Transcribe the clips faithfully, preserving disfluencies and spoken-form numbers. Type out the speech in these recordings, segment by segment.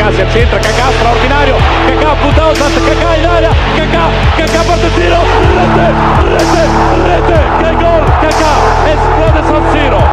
Kaká si accentra, Kaká straordinario, Kaká punta Ozat, Kaká in area, Kaká, Kaká parte il tiro, rete, rete, rete, che gol, Kaká, esplode San Siro.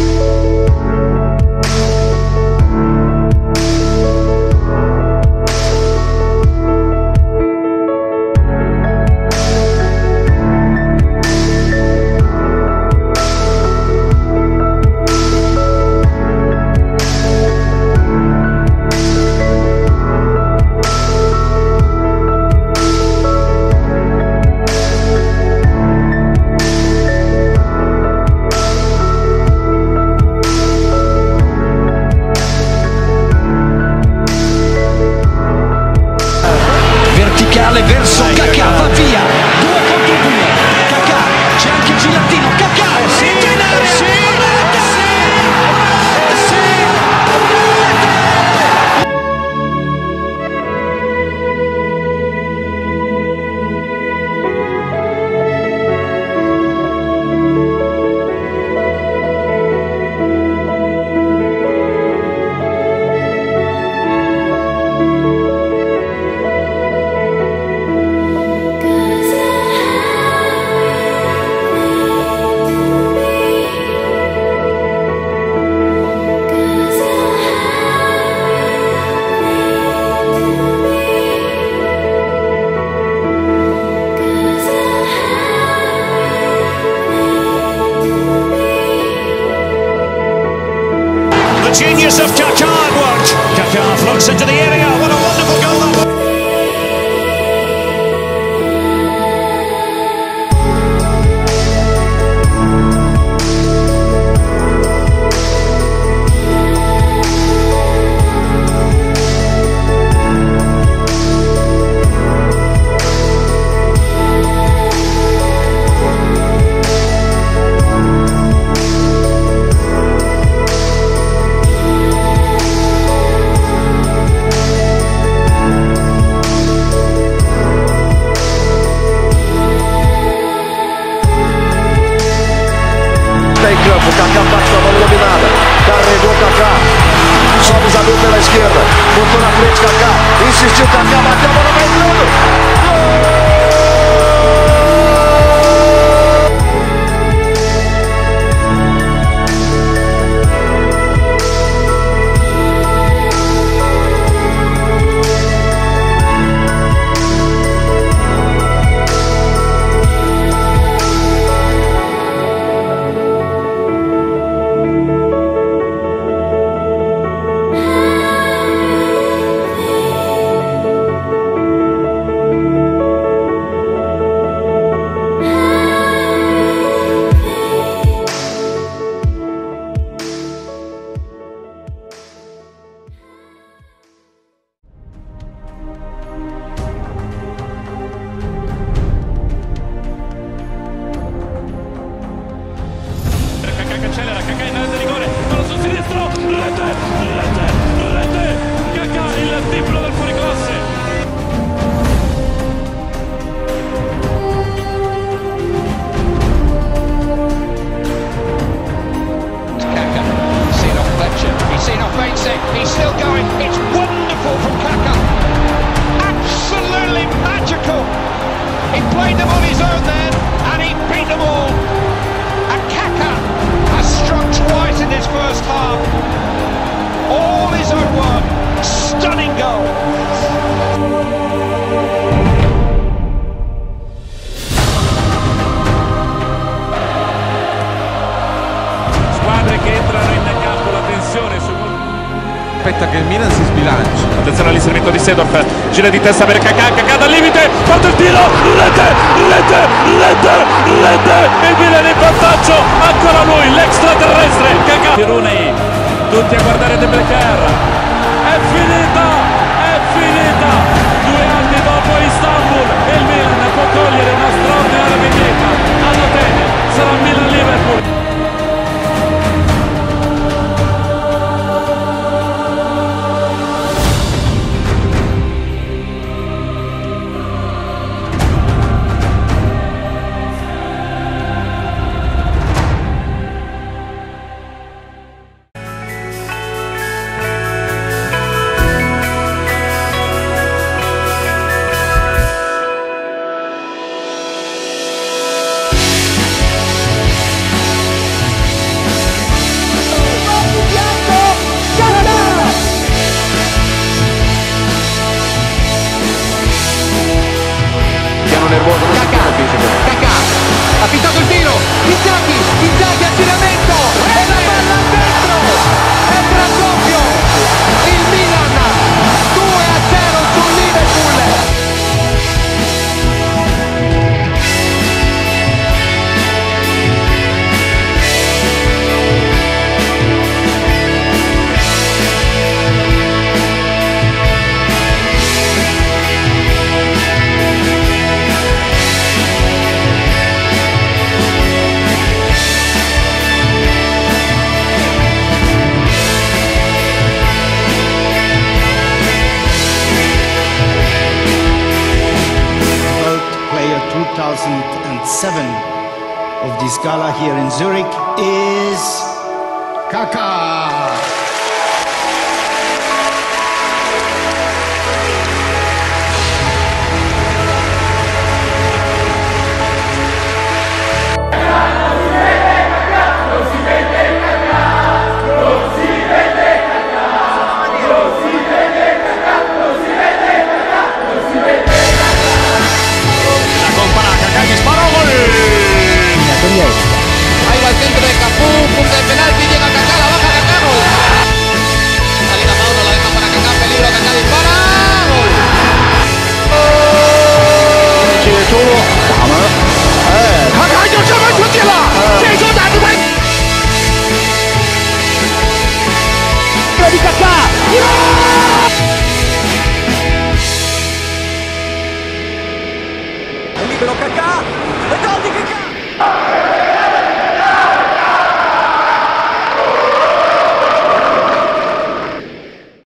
Verso Kaká, va via, due contro due, Kaká, c'è anche Gilattino, Kaká, sì, in area, sì, genius of Kaká at work. Kaká floats into the area. What a wonderful goal that was. Em campo, Kaká bate na bola dominada, carregou Kaká, sobe os amigos pela esquerda, botou na frente Kaká, insistiu Kaká, bateu a bola entrando, gol! Accelera, Kaká in area di rigore, palla sul sinistro, rete, rete, rete, Kaká il triplo del fuoriclasse. Kaká, seen off Fletcher, he's seen off Mainsec, he's still going, it's wonderful from Kaká, absolutely magical, he played them on his own then, and he beat them all, and Kaká has struck twice in this first half. All his own work. Stunning goal. Squadre che entrano in campo, la tensione su... Aspetta che il Milan si sbilanci. Attenzione all'inserimento di Seedorf, gira di testa per Kaká, Kaká dal limite, parte il tiro, rete, rete, rete, rete, il Milan in vantaggio, ancora lui, l'extraterrestre, Kaká. Pirunei, tutti a guardare De Bleker, è finita, è finita, due anni dopo Istanbul, e il Milan può cogliere una straordinaria vendetta, all'Atene, sarà Milan-Liverpool. thousand seven of this gala here in Zurich is Kaká. Ahí va el centro de Cafú, punto de penalti, llega Kaká, la baja Kaká, gol. Salida Mauro, la deja para Kaká, peligro, Kaká dispara, gol. 接住，打门，哎， 卡卡就这门出去了，这球打出来。这里卡卡， libero Kaká, e gol di Kaká!